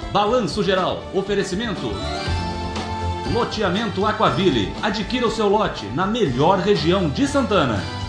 Balanço Geral. Oferecimento. Loteamento Aquaville. Adquira o seu lote na melhor região de Santana.